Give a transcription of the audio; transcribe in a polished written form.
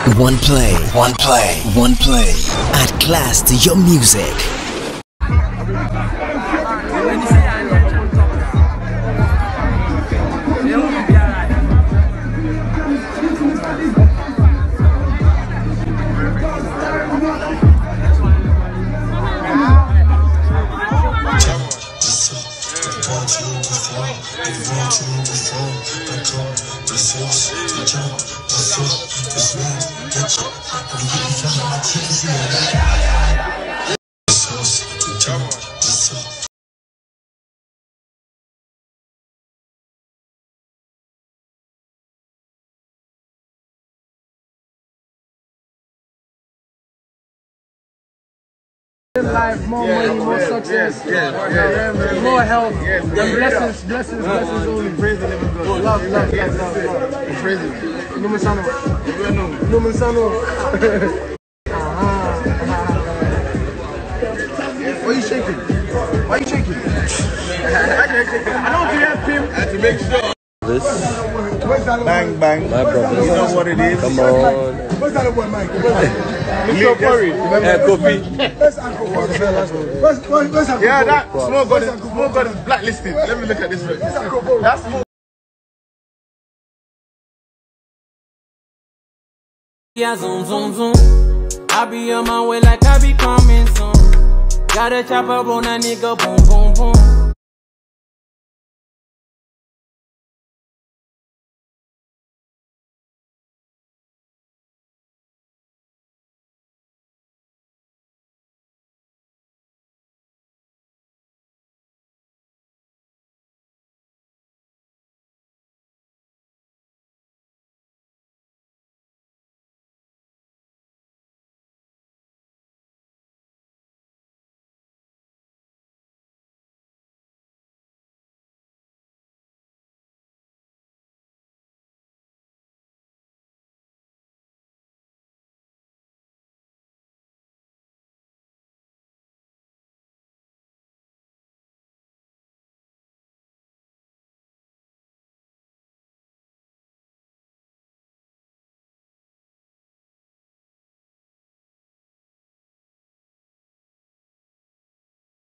Oneplay. Add class to your music. Life, more money, more success, more health, blessings only. Praise the living God. Love. Praise Him. Numisano. Why are you shaking? I don't think you have him. I had to make sure. This Bang, bang. my brother. You know what it is? Come on. What's that about, Mike? Coffee. Yeah, that small god is blacklisted. Let me look at this one. That's small. Yeah, zoom. I be on my way like I be coming soon. Got a chopper on a nigga, boom.